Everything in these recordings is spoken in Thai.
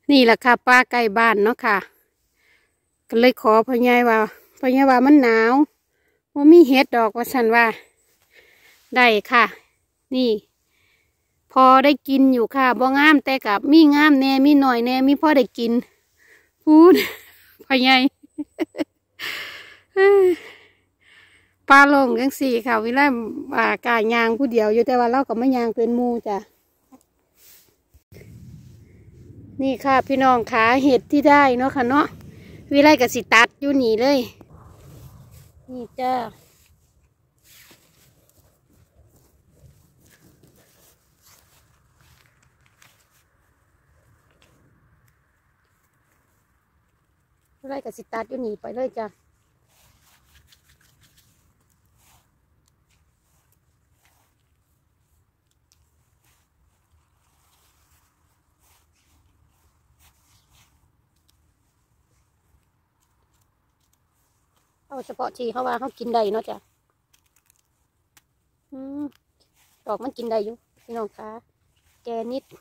นี่แหละค่ะป้าใกล้บ้านเนาะค่ะก็เลยขอพ่อใหญ่ว่ามันหนาวว่ามีเห็ดดอกว่าฉันว่าได้ค่ะ นี่พอได้กินอยู่ค่ะบ่งามแต่กับมีงามแน่มีหน่อยแน่มีพอได้กินพูดพ่อใหญ่ปลาลงจังสี่ค่ะวิไลกายางผู้เดียวอยู่แต่ว่าเราก็ไม่ยางเป็นหมู่จ้ะนี่ค่ะพี่น้องขาเห็ดที่ได้เนาะค่ะเนาะวิไลกับสิตัดอยู่นี่เลยนี่จ้าวิไลกับสิตัดอยู่นี่ไปเลยจ้ะเอาเฉพาะที่เขาว่าเขากินได้เนาะจ้ะดอกมันกินได้อยู่พี่น้องคะแกนิด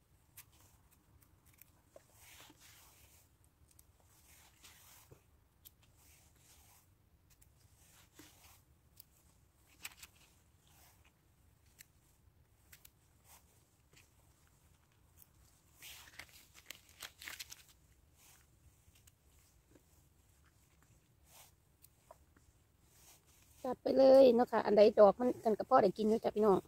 ตัดไปเลยเนาะค่ะอันใดดอกมันกันกับพ่อได้กินเนาะจ้ะพี่น้อง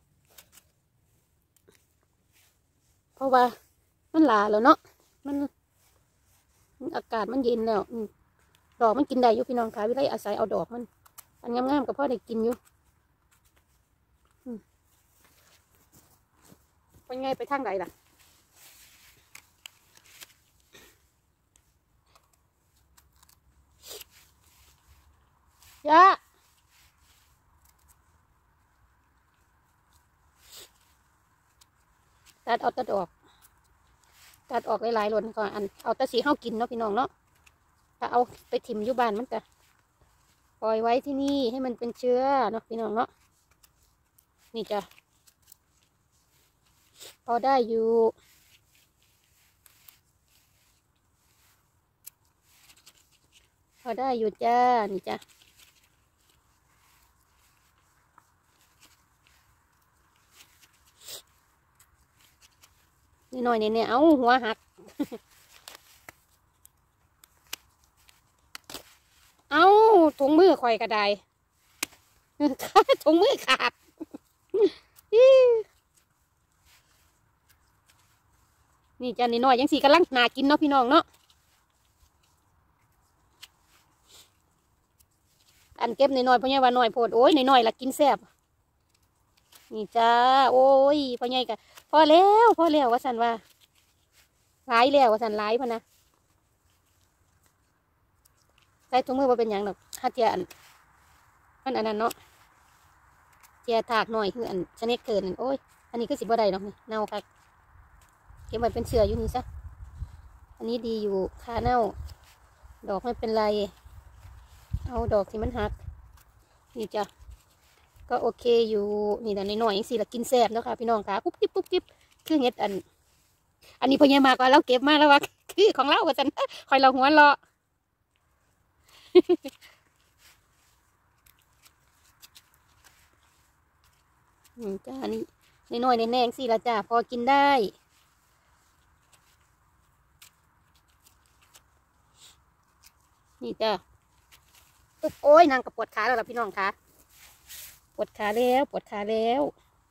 เพราะว่ามันหลาแล้วเนาะมันอากาศมันเย็นแล้วดอกมันกินได้อยู่พี่น้องคะวิไลอาศัยเอาดอกมันอันงามๆกับพ่อได้กินอยู่เป็นไงไปทางไหนล่ะยะตัดเอาตัดออกตัดออกหลายๆหล่นก่อนอันเอาแต่สีเข้ากินเนาะพี่น้องเนาะถ้าเอาไปถิ่มอยู่บ้านมันจะปล่อยไว้ที่นี่ให้มันเป็นเชื้อเนาะพี่น้องเนาะนี่จ้ะพอได้อยู่พอได้อยู่จ้านี่จ้ะนี่หน่อยเนี่ยเอาหัวหักเอาถุงมือข่อยกระไดถุงมือขาดนี่จ้ะนี่หน่อยยังสีกำลังนากินเนาะพี่น้องเนาะอันเก็บในน้อยพ่อใหญ่ว่าน้อยโพดโอ้ยในน้อยละกินแซ่บนี่จ้าโอ้ยพ่อใหญ่กะพอแล้วว่าสันว่าหลายแล้วว่าสันหลายพอนะใส่ถุงมือว่าเป็นอย่างดอกฮัทเจียอันมันอันนั้นเนาะเจียถากหน่อยคืออันชนิดเกินโอ้ยอันนี้คือสิบ่ได้ดอกนี่เน่าค่ะเก็บไว้เป็นเชื้ออยู่นี่ซะอันนี้ดีอยู่ค่าเน่าดอกไม่เป็นไรเอาดอกที่มันหักนี่จ้ะก็โอเคอยู่นี่แต่ในหน่อยอย่างสิละกินแซ่บแล้วค่ะพี่น้องค่ะปุ๊บกิ๊บคือเห็ดอันนี้พอใหญามากว่าเราเก็บมาแล้วว่าคือของเราว่าจันคอยเราหัวเราะจ้านี่ในหน่อยในแนงสิละจ้าพอกินได้นี่จ้าโอ้ยนางกับปวดขาแล้วล่ะพี่น้องค่ะปวดขาแล้ว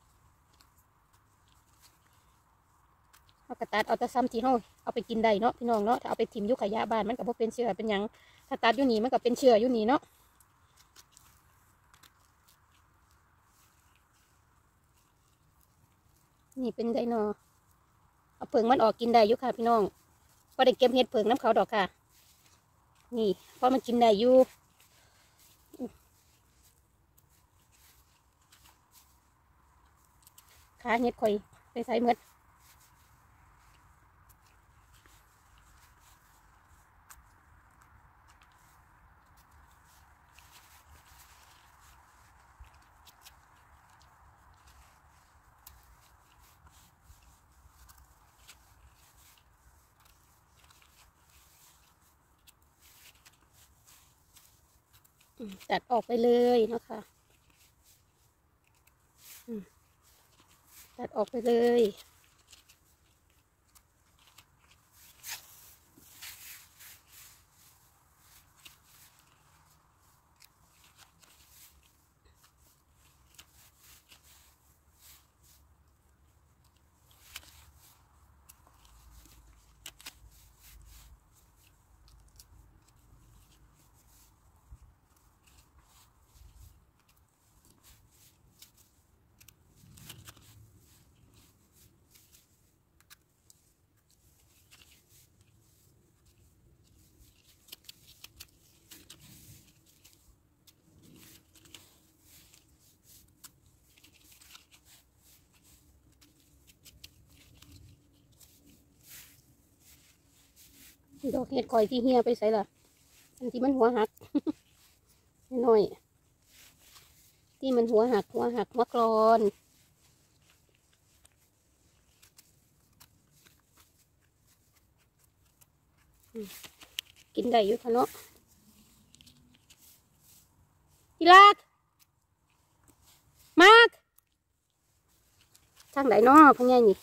เอากระตัดเอาแต่ซ้ำที่เขาเอาไปกินได้เนาะพี่น้องเนาะถ้าเอาไปถิ่มยุขยะบ้านมันก็บ่เป็นเชื้อเป็นยังถ้าตัดอยู่นี่มันก็เป็นเชื้ออยู่นี่เนาะนี่เป็นไดโนเอาเผิงมันออกกินได้อยู่ค่ะพี่น้องพอได้เก็บเห็ดเผิงน้ำเขาดอกค่ะนี่พอมันกินได้อยู่ขาเห็ดข่อยไปใส่เมือตัดออกไปเลยนะคะตัดออกไปเลยดอกเห็ดคอยที่เหี่ยไปใส่ละอันที่มันหัวหัก น้อยที่มันหัวหักหัวกรอนกินได้อยู่ค่ะเนาะพี่รักมากทางไหนเนาะพะไงนี่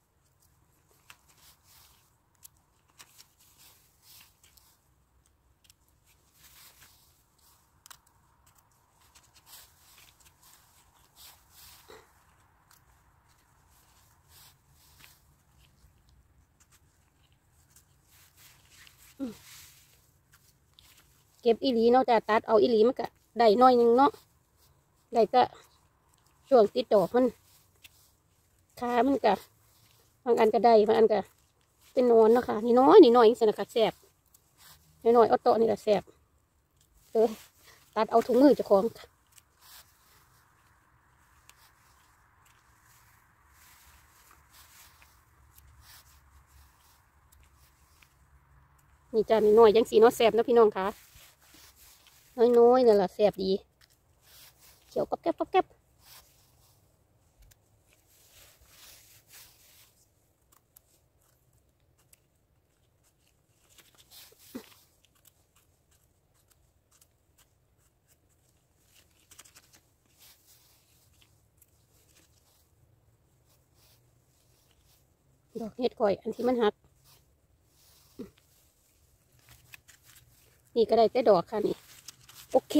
เก็บอีหลีเนาะจะตัดเอาอีหลีมันก็ได้น้อยนึงเนาะได้ก็ช่วงติดดอกมันขามันก็บางอันก็ได้บางอันก็เป็นนอนเนาะค่ะนี่น้อยสินะคะแสบน้อยเอาโตะนี่แหละแสบตัดเอาถุงมือเจ้าของนี่จ้าน้อยยังสีน้อยแสบนะพี่น้องค่ะน้อยเลยล่ะแสบดีเขียวก๊อบแก๊บดอกเห็ดก่อยอันที่มันหักนี่ก็ได้แต่ดอกค่ะนี่โอเค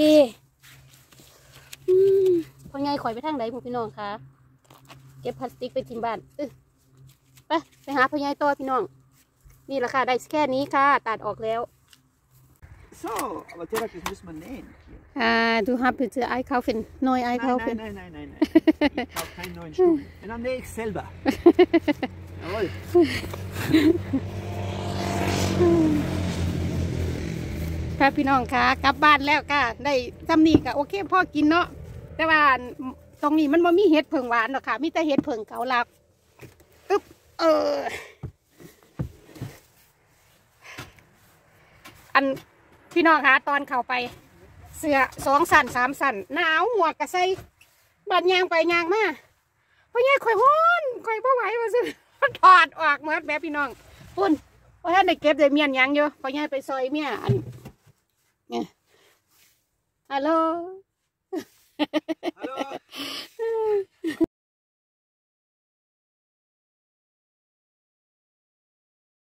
พอไงข่อยไปทางไหนพี่น้องคะเก็บพลาสติกไปทิ้งบ้านไปหาพ่อใหญ่ต่อพี่น้องนี่แหละค่ะได้แค่นี้ค่ะตัดออกแล้ว So, aber theoretisch muss man nähen. Du hast bitte einkaufen, neu einkaufen. Nein. Ich kaufe keinen neuen Stuhl. Und dann nähe ich selber. Jawohl. ค่ะพี่น้องคะกลับบ้านแล้วก็ได้ทำนี่ก็โอเคพ่อกินเนาะแต่ว่าตรงนี้มันไม่มีเห็ดเผิงหวานหรอกค่ะมีแต่เห็ดเผิงเกาลักอันพี่น้องคะตอนเข้าไปเสื้อ2 สั่น3 สั่นหนาวหมวกกระใส่บาดยางไปยางมาเพราะงี้ข่อยฮ้อนข่อยไม่ไหวมาสิถอดออกหมดแบบพี่น้องปุ่นเพราะท่านได้เก็บได้เมียนยังเยอะเพราะงี้ไปซอยเมียอันเนี่ยฮัลโหล